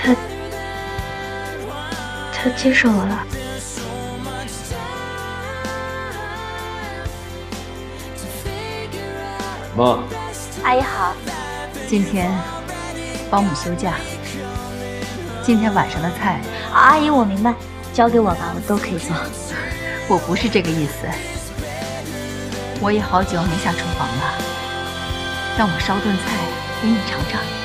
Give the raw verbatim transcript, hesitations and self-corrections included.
他他接受我了。 妈， 阿姨好。 今天保姆休假，今天晚上的菜， 阿姨我明白，交给我吧，我都可以做。 我不是这个意思。我也好久没下厨房了，让我烧顿菜给你尝尝。